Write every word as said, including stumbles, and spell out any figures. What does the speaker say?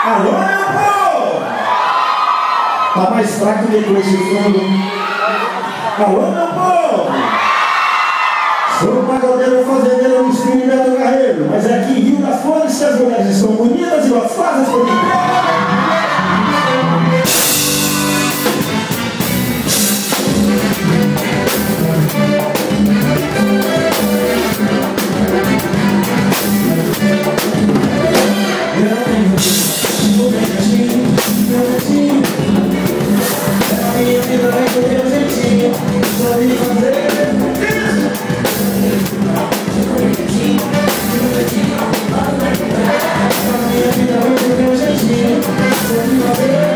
Alô, meu povo! Tá mais fraco depois de fundo. Alô, meu povo! Sou um pagodeiro fazendeiro no estilo Beto Carreiro, mas é aqui em Rio das Flores que as mulheres estão bonitas e gostosas por mim. Yeah.